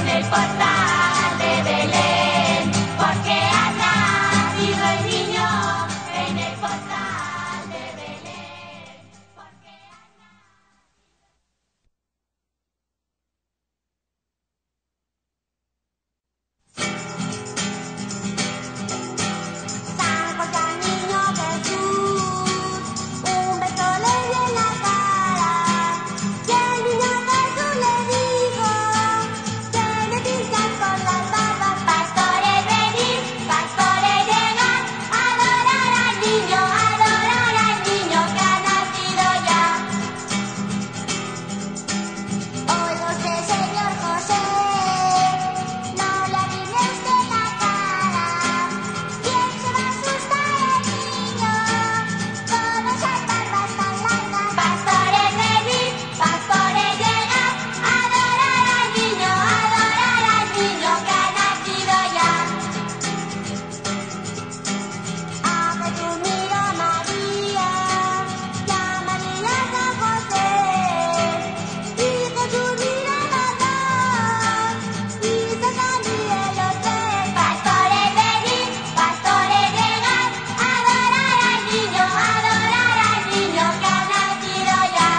en el portal de Belén, porque ha nacido el niño en el portal de Belén. San José al niño Jesús, un beso le dio en la cara, y el niño Jesús le dijo que le pinchas con las barbas. Pastores venid, pastores llegad, adorar al niño que ha nacido ya. Hoy José, señor José, no le adivine usted la cara. ¿Quién se va a asustar el niño con esas barbas tan largas? Pastores venid, pastores llegad, adorar al niño que ha nacido ya. A Jesús miró María, y a María San José, y Jesús miró a los dos, y se sonrieron los tres. Pastores venid, pastores llegad, adorar al niño que ha nacido ya.